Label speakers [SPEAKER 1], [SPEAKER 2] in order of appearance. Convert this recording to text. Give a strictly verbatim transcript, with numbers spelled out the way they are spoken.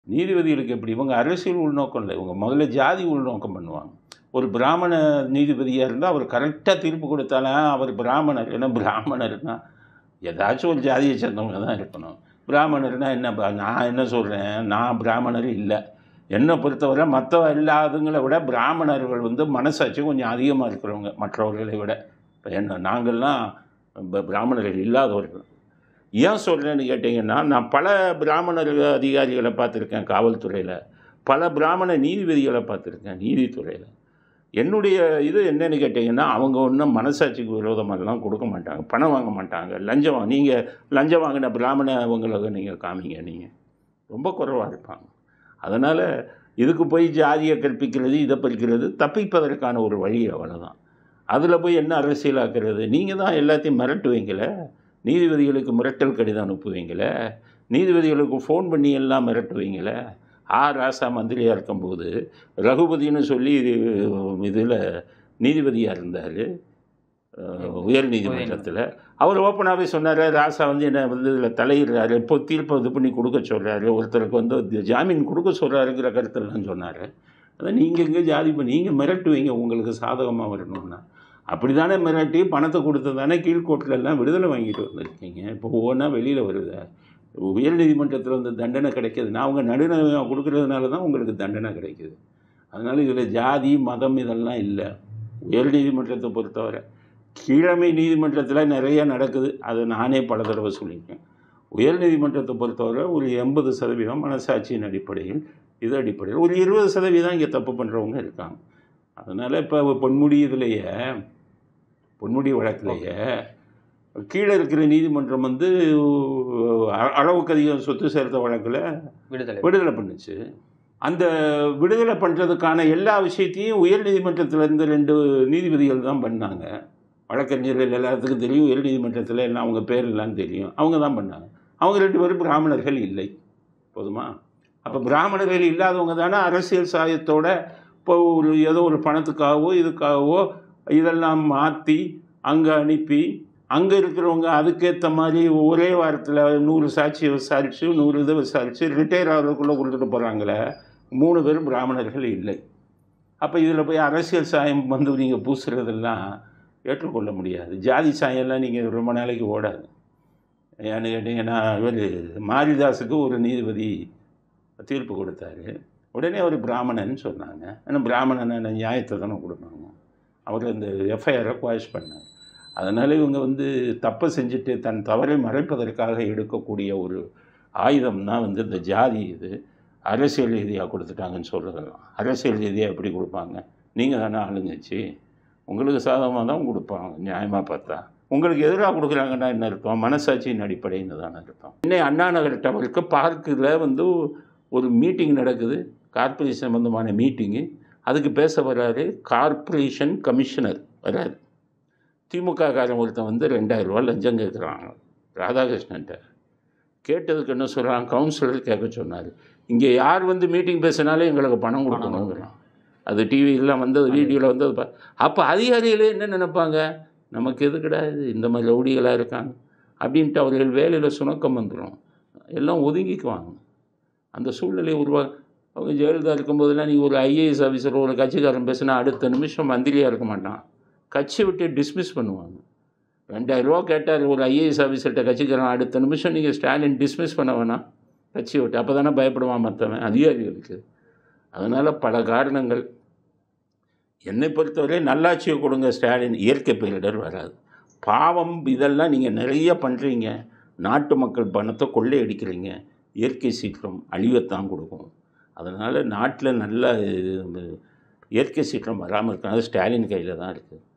[SPEAKER 1] நீதிபதிகளுக்கு எப்படி இவங்க அரசியல் உள்நோக்கம் இல்லை, இவங்க முதல்ல ஜாதி உள்நோக்கம் பண்ணுவாங்க. ஒரு பிராமண நீதிபதியாக இருந்தால் அவர் கரெக்டாக தீர்ப்பு கொடுத்தாலும் அவர் பிராமணர், ஏன்னா பிராமணர்னா ஏதாச்சும் ஒரு ஜாதியை சேர்ந்தவங்க தான் இருக்கணும். பிராமணர்னா என்ன, நான் என்ன சொல்கிறேன், நான் பிராமணர் இல்லை. என்னை பொறுத்தவரை மற்ற எல்லாதுங்களை விட பிராமணர்கள் வந்து மனசாட்சி கொஞ்சம் அதிகமாக இருக்கிறவங்க மற்றவர்களை விட. இப்போ என்ன நாங்கள்லாம் பிராமணர்கள் இல்லாதவர்கள். ஏன் சொல்கிறேன்னு கேட்டிங்கன்னா, நான் பல பிராமணர் அதிகாரிகளை பார்த்துருக்கேன் காவல்துறையில், பல பிராமண நீதிபதிகளை பார்த்துருக்கேன் நீதித்துறையில். என்னுடைய இது என்னென்னு கேட்டிங்கன்னா, அவங்க ஒன்றும் மனசாட்சிக்கு விரோதமெல்லாம் கொடுக்க மாட்டாங்க, பணம் வாங்க மாட்டாங்க, லஞ்சம் வாங்க. நீங்கள் லஞ்சம் வாங்கின பிராமண அவங்களுக்கு நீங்கள் காமிங்க, நீங்கள் ரொம்ப குறைவாக இருப்பாங்க. அதனால் இதுக்கு போய் ஜாதியை கற்பிக்கிறது, இதை பறிக்கிறது தப்பிப்பதற்கான ஒரு வழி, அவ்வளோதான். அதில் போய் என்ன அரசியலாக்குறது? நீங்கள் தான் எல்லாத்தையும் மிரட்டுவீங்களே, நீதிபதிகளுக்கு மிரட்டல் கடிதம் அனுப்புவீங்களே, நீதிபதிகளுக்கு ஃபோன் பண்ணி எல்லாம் மிரட்டுவீங்களே. ஆ ராசா மந்திரியாக இருக்கும்போது ரகுபதினு சொல்லி இதில் நீதிபதியாக இருந்தார் உயர் நீதிமன்றத்தில். அவர் ஓப்பனாகவே சொன்னார், ராசா வந்து என்ன வந்து இதில் தலையிடுறாரு, இப்போ தீர்ப்பை இது பண்ணி கொடுக்க சொல்கிறாரு, ஒருத்தருக்கு வந்து ஜாமீன் கொடுக்க சொல்கிறாருங்கிற கருத்தெல்லாம் சொன்னார். அதான் நீங்கள் இங்கே ஜாதி பண்ணி நீங்கள் மிரட்டுவீங்க உங்களுக்கு சாதகமாக வரணும்னா. அப்படி தானே மிரட்டி பணத்தை கொடுத்து தானே கீழ்கோர்ட்டிலெல்லாம் விடுதலை வாங்கிட்டு வந்திருக்கீங்க. இப்போ ஒவ்வொன்றா வெளியில் வருது. உயர் நீதிமன்றத்தில் வந்து தண்டனை கிடைக்கிதுன்னா அவங்க நடுநிலை கொடுக்கறதுனால தான் உங்களுக்கு தண்டனை கிடைக்கிது. அதனால் இதில் ஜாதி மதம் இதெல்லாம் இல்லை. உயர் நீதிமன்றத்தை பொறுத்தவரை கீழமை நீதிமன்றத்தில் நிறைய நடக்குது, அது நானே பல தடவை சொல்லியிருக்கேன். உயர் நீதிமன்றத்தை பொறுத்தவரை ஒரு எண்பது சதவீதம் மனசாட்சியின் அடிப்படையில், இது அடிப்படையில் ஒரு இருபது சதவீதம் இங்கே தப்பு பண்ணுறவங்க இருக்காங்க. அதனால் இப்போ பொன்முடி இதுலேயே பொன்முடி வழக்கிலேயே கீழே இருக்கிற நீதிமன்றம் வந்து அளவுக்கு அதிகம் சொத்து சேர்த்த வழக்கில் விடுதலை விடுதலை பண்ணுச்சு. அந்த விடுதலை பண்ணுறதுக்கான எல்லா விஷயத்தையும் உயர் நீதிமன்றத்திலேருந்து ரெண்டு நீதிபதிகள் தான் பண்ணாங்க. வழக்கறிஞர்கள் எல்லாத்துக்கும் தெரியும், உயர் நீதிமன்றத்தில் எல்லாம் அவங்க பேர் எல்லாம் தெரியும், அவங்க தான் பண்ணாங்க. அவங்க ரெண்டு பேரும் பிராமணர்கள் இல்லை. போதுமா? அப்போ பிராமணர்கள் இல்லாதவங்க தானே அரசியல் சாயத்தோட இப்போ ஒரு ஏதோ ஒரு பணத்துக்காகவோ இதுக்காகவோ இதெல்லாம் மாற்றி அங்கே அனுப்பி அங்கே இருக்கிறவங்க அதுக்கேற்ற மாதிரி ஒரே வாரத்தில் நூறு சாட்சியை விசாரித்து நூறு இதை விசாரித்து ரிட்டையர் ஆகிறதுக்குள்ளே கொடுத்துட்டு போகிறாங்களே, மூணு பேரும் பிராமணர்கள் இல்லை. அப்போ இதில் போய் அரசியல் சாயம் வந்து நீங்கள் பூசுறதெல்லாம் ஏற்றுக்கொள்ள முடியாது. ஜாதி சாயம்லாம் நீங்கள் ரொம்ப நாளைக்கு ஓடாது. ஏன்னு கேட்டிங்கன்னா, இவர் மாரிதாஸுக்கு ஒரு நீதிபதி தீர்ப்பு கொடுத்தாரு, உடனே அவர் பிராமணன்னு சொன்னாங்க. ஏன்னா பிராமணன் நியாயத்தை தானே கொடுப்பாங்க. அவர் அந்த எஃப்ஐஆரை குவாஷ் பண்ணார். அதனால் இவங்க வந்து தப்பை செஞ்சுட்டு தன் தவறை மறைப்பதற்காக எடுக்கக்கூடிய ஒரு ஆயுதம் தான் வந்து இந்த ஜாதி. இது அரசியல் ரீதியாக கொடுத்துட்டாங்கன்னு சொல்கிறதெல்லாம். அரசியல் ரீதியாக எப்படி கொடுப்பாங்க? நீங்கள் தானே ஆளுங்கட்சி, உங்களுக்கு சாதகமாக தான் கொடுப்பாங்க. நியாயமாக பார்த்தா உங்களுக்கு எதிராக கொடுக்குறாங்கன்னா என்ன அர்த்தம்? மனசாட்சியின் அடிப்படைன்னு தானே அர்த்தம். இன்னும் அண்ணா நகர் டவருக்கு பார்க்கில் வந்து ஒரு மீட்டிங் நடக்குது, கார்பரேஷன் சம்பந்தமான மீட்டிங்கு. அதுக்கு பேச வர்றாரு கார்பரேஷன் கமிஷனர் வராது. திமுக காரன் ஒருத்தன் வந்து ரெண்டாயிரம் ரூபா லஞ்சம் கேட்குறாங்க ராதாகிருஷ்ணன்ட்ட. கேட்டதுக்கு என்ன சொல்கிறான், கவுன்சிலர் கேட்க சொன்னார். இங்கே யார் வந்து மீட்டிங் பேசினாலே எங்களுக்கு பணம் கொடுக்கணுங்கிறான். அது டிவியில் வந்தது, வீடியோவில் வந்தது. அப்போ அதிகாரிகளே என்ன நினைப்பாங்க, நமக்கு எது கிடையாது, இந்த மாதிரி ரவுடிகளாக இருக்காங்க அப்படின்ட்டு அவர்கள் வேலையில் சுணக்கம் வந்துடும், எல்லாம் ஒதுங்கிக்குவாங்க. அந்த சூழ்நிலையை உருவா அவங்க ஜெயலலிதா இருக்கும்போதெல்லாம் நீங்கள் ஒரு ஐஏஎஸ் ஆஃபீஸர் ஒரு கட்சிக்காரன் பேசினா அடுத்த நிமிஷம் மந்திரியாக இருக்க மாட்டான், கட்சி விட்டு டிஸ்மிஸ் பண்ணுவாங்க. ரெண்டாயிரம் ரூபா கேட்டார் ஒரு ஐஏஎஸ் ஆஃபீஸர்கிட்ட கட்சிக்காரன், அடுத்த நிமிஷம் நீங்கள் ஸ்டாலின் டிஸ்மிஸ் பண்ண வேணாம் கட்சி விட்டு. அப்போ தானே பயப்படுவான் மற்றவன் அதிகாரிகளுக்கு. அதனால் பல காரணங்கள். என்னை பொறுத்தவரை நல்லாட்சியை கொடுங்க ஸ்டாலின், இயற்கை பேரிடர் வராது. பாவம் இதெல்லாம் நீங்கள் நிறைய பண்ணுறீங்க, நாட்டு மக்கள் பணத்தை கொள்ளையடிக்கிறீங்க, இயற்கை சீற்றம் அழிவைத்தான் கொடுக்கும். அதனால் நாட்டில் நல்ல இயற்கை சீற்றம் வராமல் இருக்காது, ஸ்டாலின் கையில் தான் இருக்குது.